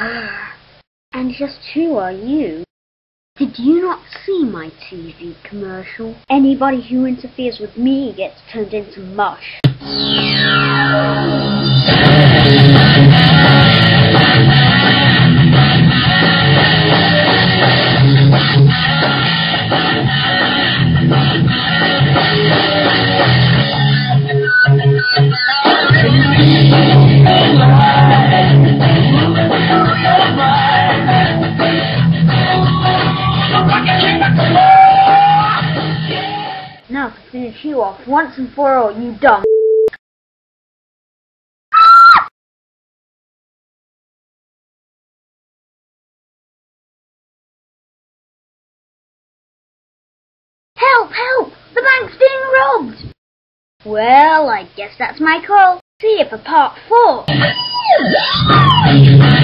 And just who are you? Did you not see my TV commercial? Anybody who interferes with me gets turned into mush. Now to finish you off once and for all, you dumb. Help! Help! The bank's being robbed! Well, I guess that's my call. See you for part 4.